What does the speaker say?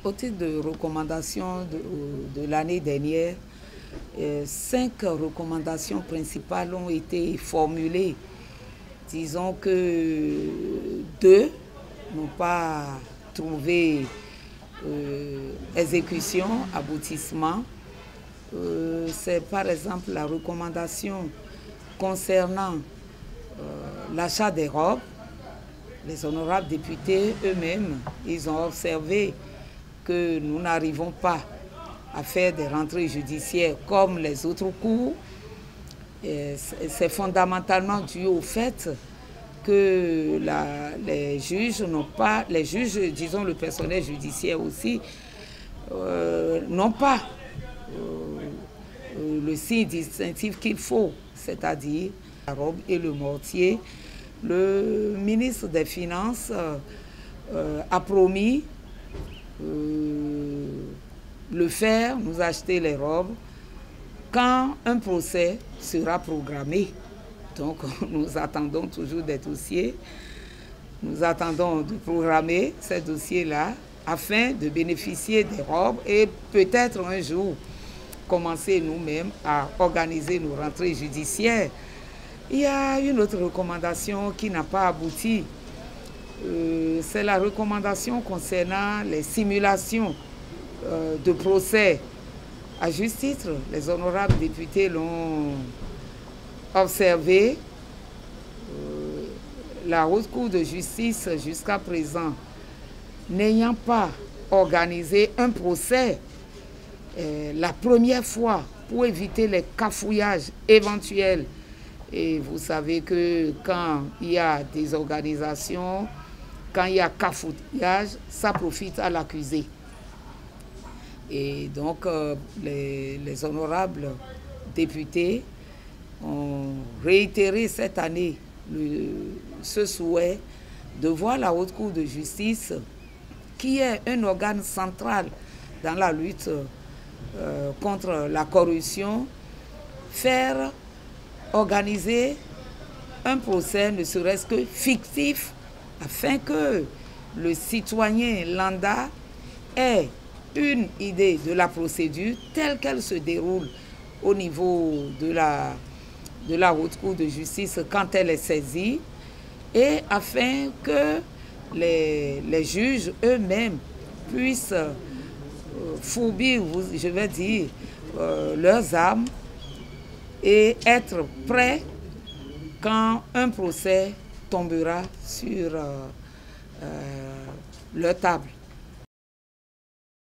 Au titre de recommandations de l'année dernière, 5 recommandations principales ont été formulées. Disons que 2 n'ont pas trouvé exécution, aboutissement. C'est par exemple la recommandation concernant l'achat des robes. Les honorables députés eux-mêmes, ils ont observé que nous n'arrivons pas à faire des rentrées judiciaires comme les autres cours. C'est fondamentalement dû au fait que les juges n'ont pas, les juges, disons le personnel judiciaire aussi, n'ont pas le signe distinctif qu'il faut, c'est-à-dire la robe et le mortier. Le ministre des Finances a promis le faire, nous acheter les robes, quand un procès sera programmé. Donc nous attendons toujours des dossiers, nous attendons de programmer ces dossiers-là afin de bénéficier des robes et peut-être un jour commencer nous-mêmes à organiser nos rentrées judiciaires. Il y a une autre recommandation qui n'a pas abouti. C'est la recommandation concernant les simulations de procès. À juste titre, les honorables députés l'ont observé. La Haute Cour de justice, jusqu'à présent, n'ayant pas organisé un procès, la première fois, pour éviter les cafouillages éventuels. Et vous savez que quand il y a des organisations, quand il y a cafouillage, ça profite à l'accusé. Et donc, les honorables députés ont réitéré cette année ce souhait de voir la Haute Cour de justice, qui est un organe central dans la lutte contre la corruption, organiser un procès, ne serait-ce que fictif, afin que le citoyen lambda ait une idée de la procédure telle qu'elle se déroule au niveau de la Haute Cour de justice quand elle est saisie, et afin que les juges eux-mêmes puissent fourbir, je vais dire, leurs armes et être prêts quand un procès tombera sur leur table.